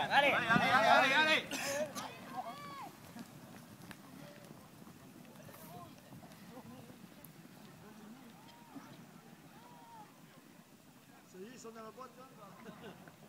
Allez, allez. Ça y est, ils sont dans la boîte là.